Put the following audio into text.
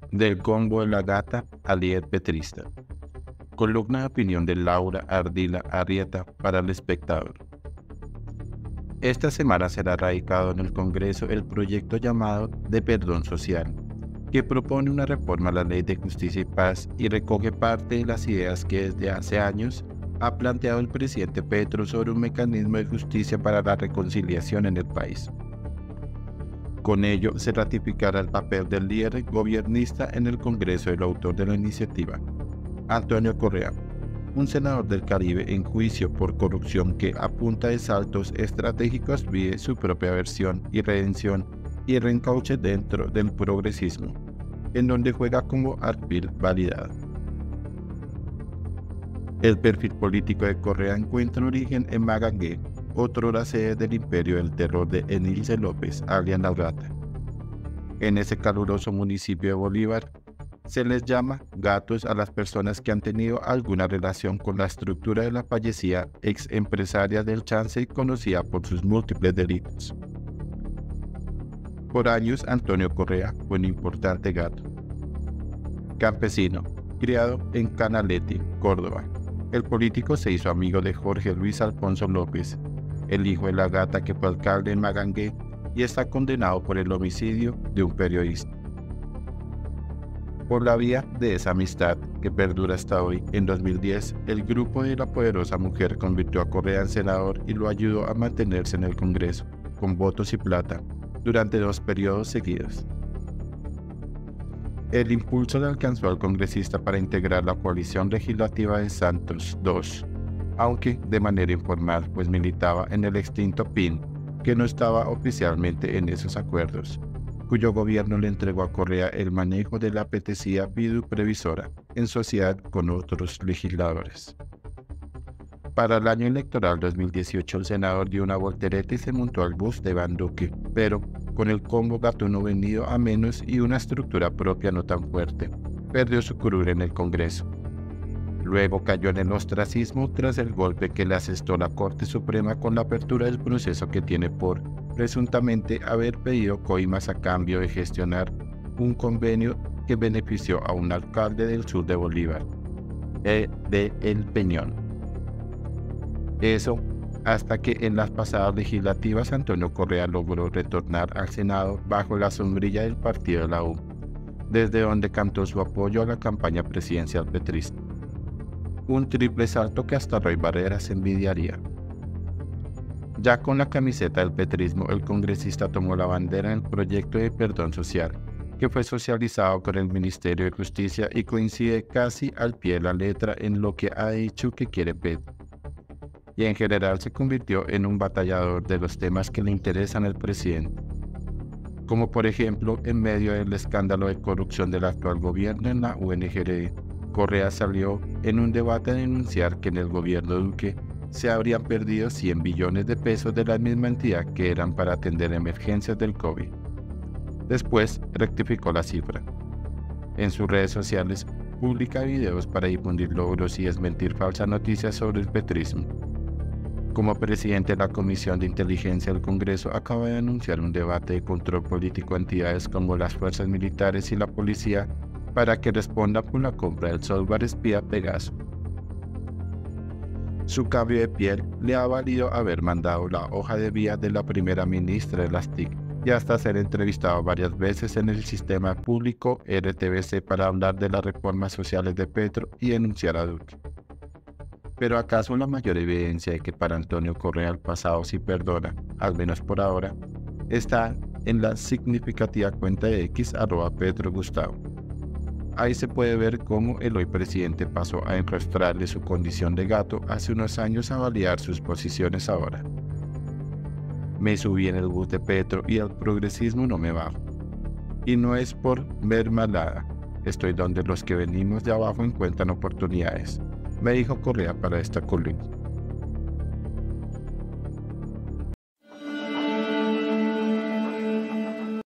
Del combo de la gata al líder petrista. Columna de opinión de Laura Ardila Arrieta para El Espectador. Esta semana será radicado en el Congreso el proyecto llamado de Perdón Social, que propone una reforma a la Ley de Justicia y Paz y recoge parte de las ideas que desde hace años ha planteado el presidente Petro sobre un mecanismo de justicia para la reconciliación en el país. Con ello se ratificará el papel del líder gobiernista en el Congreso del autor de la iniciativa, Antonio Correa, un senador del Caribe en juicio por corrupción que a punta de saltos estratégicos vive su propia versión y redención y reencauche dentro del progresismo, en donde juega como alfil validado. El perfil político de Correa encuentra origen en Magangué, otrora sede del imperio del terror de Enilce López, alias La Gata. En ese caluroso municipio de Bolívar, se les llama gatos a las personas que han tenido alguna relación con la estructura de la fallecida ex empresaria del Chance conocida por sus múltiples delitos. Por años, Antonio Correa fue un importante gato. Campesino, criado en Canalete, Córdoba. El político se hizo amigo de Jorge Luis Alfonso López, el hijo de la gata que fue alcalde en Magangué y está condenado por el homicidio de un periodista. Por la vía de esa amistad que perdura hasta hoy, en 2010, el grupo de la poderosa mujer convirtió a Correa en senador y lo ayudó a mantenerse en el Congreso, con votos y plata, durante 2 periodos seguidos. El impulso le alcanzó al congresista para integrar la coalición legislativa de Santos II, aunque de manera informal, pues militaba en el extinto PIN, que no estaba oficialmente en esos acuerdos, cuyo gobierno le entregó a Correa el manejo de la apetecida Vidu Previsora, en sociedad con otros legisladores. Para el año electoral 2018, el senador dio una voltereta y se montó al bus de Iván Duque, pero con el combo gatuno venido a menos y una estructura propia no tan fuerte, perdió su curul en el Congreso. Luego cayó en el ostracismo tras el golpe que le asestó la Corte Suprema con la apertura del proceso que tiene por, presuntamente, haber pedido coimas a cambio de gestionar un convenio que benefició a un alcalde del sur de Bolívar, de El Peñón. Eso hasta que en las pasadas legislativas Antonio Correa logró retornar al Senado bajo la sombrilla del partido de la U, desde donde cantó su apoyo a la campaña presidencial petrista. Un triple salto que hasta Roy Barreras envidiaría. Ya con la camiseta del petrismo, el congresista tomó la bandera en el proyecto de perdón social, que fue socializado con el Ministerio de Justicia y coincide casi al pie de la letra en lo que ha dicho que quiere Petro. Y en general se convirtió en un batallador de los temas que le interesan al presidente, como por ejemplo en medio del escándalo de corrupción del actual gobierno en la UNGRD. Correa salió en un debate a denunciar que en el gobierno Duque se habrían perdido 100 billones de pesos de la misma entidad que eran para atender emergencias del COVID. Después rectificó la cifra. En sus redes sociales publica videos para difundir logros y desmentir falsas noticias sobre el petrismo. Como presidente de la Comisión de Inteligencia del Congreso, acaba de anunciar un debate de control político a entidades como las fuerzas militares y la policía para que responda por la compra del software espía Pegaso. Su cambio de piel le ha valido haber mandado la hoja de vida de la primera ministra de las TIC y hasta ser entrevistado varias veces en el sistema público RTBC para hablar de las reformas sociales de Petro y denunciar a Duque. Pero ¿acaso la mayor evidencia de que para Antonio Correa el pasado sí perdona, al menos por ahora, está en la significativa cuenta de X @PetroGustavo? Ahí se puede ver cómo el hoy presidente pasó a enrostrarle su condición de gato hace unos años a validar sus posiciones ahora. Me subí en el bus de Petro y al progresismo no me bajo. Y no es por mermelada, estoy donde los que venimos de abajo encuentran oportunidades, me dijo Correa para esta columna.